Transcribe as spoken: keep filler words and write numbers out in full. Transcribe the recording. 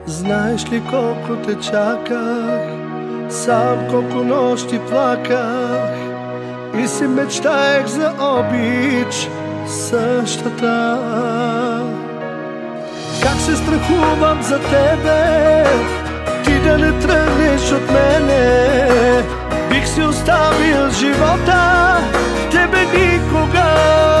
Знаеш ли колко те чаках, сам колко нощи плаках и си мечтаех за обич същата. Как се страхувам за тебе, ти да не тръгнеш от мене. Бих си оставил живота, тебе никога